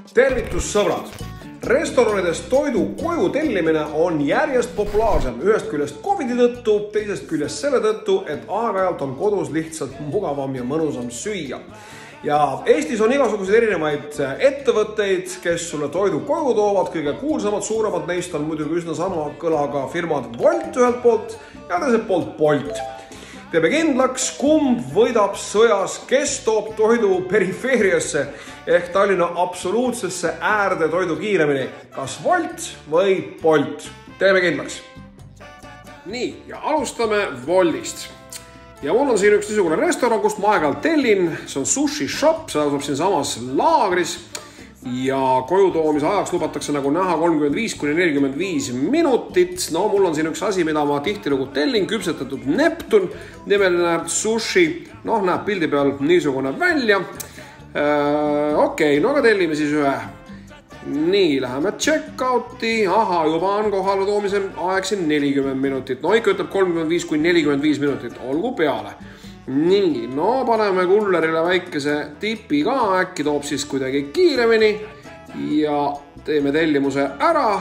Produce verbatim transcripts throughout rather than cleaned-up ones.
Tervitus sõbrad! Restoranides toidu koju tellimine on järjest populaarsem ühest küljest Covidi tõttu, teisest küljest selle tõttu, et aeg-ajalt on kodus lihtsalt mugavam ja mõnusam süüa. Ja Eestis on igasuguseid erinevaid ettevõtteid, kes sulle toidu koju toovad. Kõige kuulsamad, suuremad neist on muidugi üsna sama kõlaga firmad Wolt ühelt poolt ja teiselt poolt Bolt. Teeme kindlaks, kumb võidab sõjas, kes toob toidu perifeeriasse ehk Tallinna absoluutsesse äärde toidu kiiremini, kas Wolt või Bolt. Teeme kindlaks. Nii, ja alustame Woltist. Ja mul on siin üks niisugune restoran, kust ma aeg-ajalt tellin. See on Sushi Shop, see asub siin samas laagris. Ja koju toomise ajaks lubatakse nagu näha kolmkümmend viis kuni nelikümmend viis minutit. No mul on siin üks asi, mida ma tihtilugu tellin, küpsetatud Neptun nimeline sushi. Noh, näeb pildi peal niisugune välja. Äh, Okei, okay, no aga tellime siis ühe. Nii, läheme check-outi. Aha, juba on kohale toomise aeg siin nelikümmend minutit. No ikka ütleb kolmkümmend viis kuni nelikümmend viis minutit. Olgu peale. Nii, no paneme kullerile väikese tipi ka, äkki toob siis kuidagi kiiremini ja teeme tellimuse ära.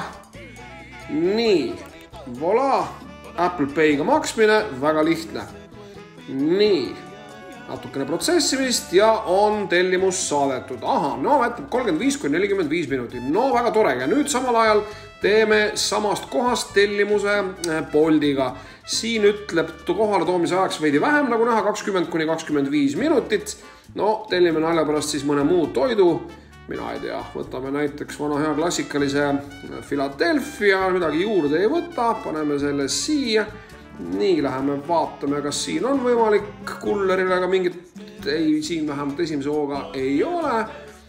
Nii, voilà, Apple Pay'ga maksmine, väga lihtne. Nii, natukene protsessimist ja on tellimus saadetud. Aha, no võtab kolmkümmend viis kuni nelikümmend viis minutit. No väga tore ja nüüd samal ajal teeme samast kohast tellimuse Boltiga. Siin ütleb kohale toomise ajaks veidi vähem, nagu näha kakskümmend kuni kakskümmend viis minutit. No, tellime nalja pärast siis mõne muu toidu. Mina ei tea, võtame näiteks vana hea klassikalise Philadelphia, midagi juurde ei võta, paneme selle siia. Nii, läheme vaatame, kas siin on võimalik kullerile ka mingit, ei, siin vähemalt esimese hooga ei ole.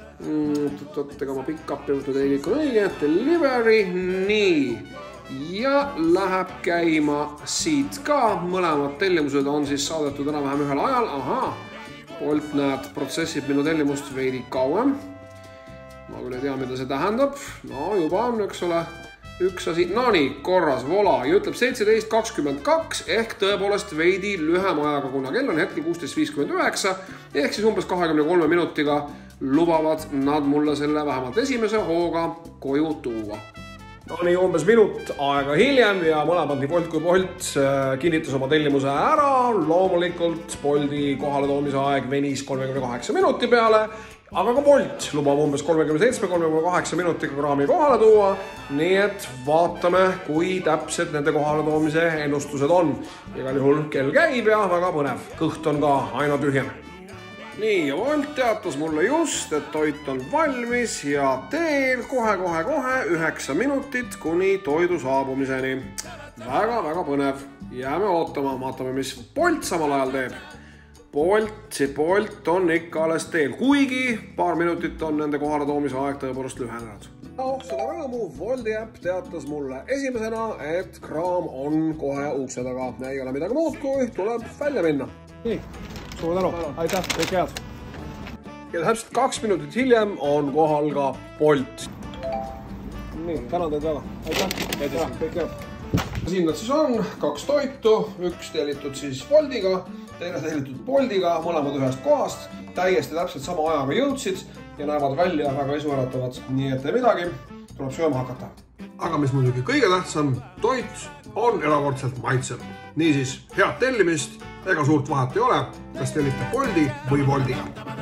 Ega ma pick-up juurde teil ikka õige, delivery, nii. Ja läheb käima siit ka, mõlemad tellimused on siis saadetud enam vähem ühel ajal. Aha, Bolt näed, protsessib minu tellimust veidi kauem. Ma küll ei tea, mida see tähendab. No juba on, eks ole, üks asi. No nii, korras, vola, ja ütleb seitseteist kakskümmend kaks ehk tõepoolest veidi lühem ajaga, kuna kell on hetkel kuusteist viiskümmend üheksa ehk siis umbes kahekümne kolme minutiga lubavad nad mulle selle vähemalt esimese hooga koju tuua. No nii umbes minut aega hiljem ja mõlemad nii Bolt kui Bolt kinnitas oma tellimuse ära. Loomulikult Bolti kohale toomise aeg venis kolmekümne kaheksa minuti peale, aga ka Bolt lubab umbes kolmekümne seitsme kolmekümne kaheksa minutiga kraami kohale tuua. Nii et vaatame, kui täpselt nende kohale toomise ennustused on. Igal juhul kell käib ja väga põnev. Kõht on ka aina tühjem. Nii, ja Bolt teatas mulle just, et toit on valmis ja teel kohe-kohe-kohe üheksa minutit kuni toidu saabumiseni. Väga-väga põnev. Jääme ootama, vaatame, mis Bolt samal ajal teeb. Bolt, see Bolt on ikka alles teel, kuigi paar minutit on nende kohale toomise aeg tõepoolest lühenenud. No, seda rõõmu Wolti äpp teatas mulle esimesena, et kraam on kohe ukse taga. Ei ole midagi muud, kui tuleb välja minna. Nii. Suur tänu, aitäh, kõik head. Ja täpselt kaks minutit hiljem on kohal ka Bolt. Nii, tänan teid väga. Aitäh, kõik head. Siin nad siis on, kaks toitu, üks tellitud siis Boltiga, teine tellitud Boltiga, mõlemad ühest kohast. Täiesti täpselt sama ajaga jõudsid ja näevad välja väga isuäratavad. Nii et ei midagi, tuleb sööma hakata. Aga mis muidugi kõige tähtsam, toit on erakordselt maitsev. Niisiis, head tellimist, ega suurt vahet ei ole, kas tellite Bolti või Boltiga.